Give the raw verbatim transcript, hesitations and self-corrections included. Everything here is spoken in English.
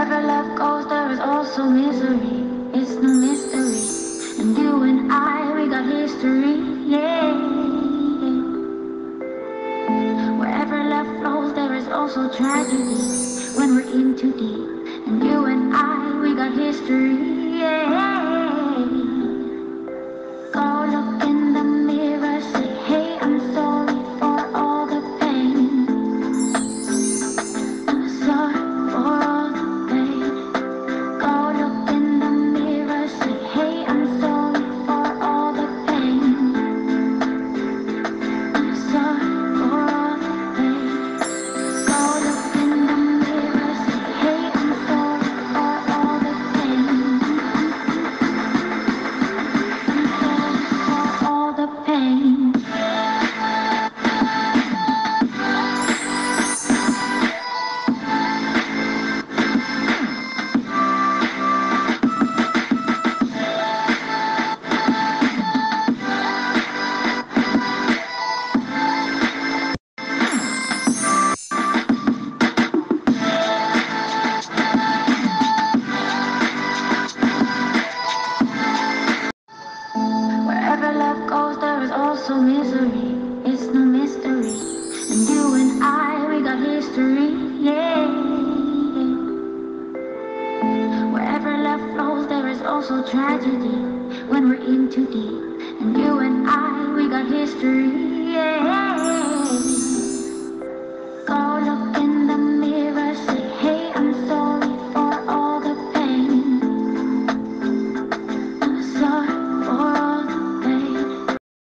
Wherever love goes, there is also misery. It's no mystery. And you and I, we got history. Yeah. Wherever love flows, there is also tragedy. When we're in too deep. And you and I, we got history. Yeah. Go look in the mirror, say, hey, I'm sorry for all the pain. I'm sorry for all the pain. Go look in the mirror, say, hey, I'm sorry for all the pain. I'm sorry for all the pain. Go look in the mirror, say, hey, I'm sorry for all the pain. I'm sorry for all the pain. Wherever love goes, there is also misery. It's no mystery. And you and I, we got history. Yeah. Wherever love flows, there is also tragedy. When we're in too deep. And you and I, we got history.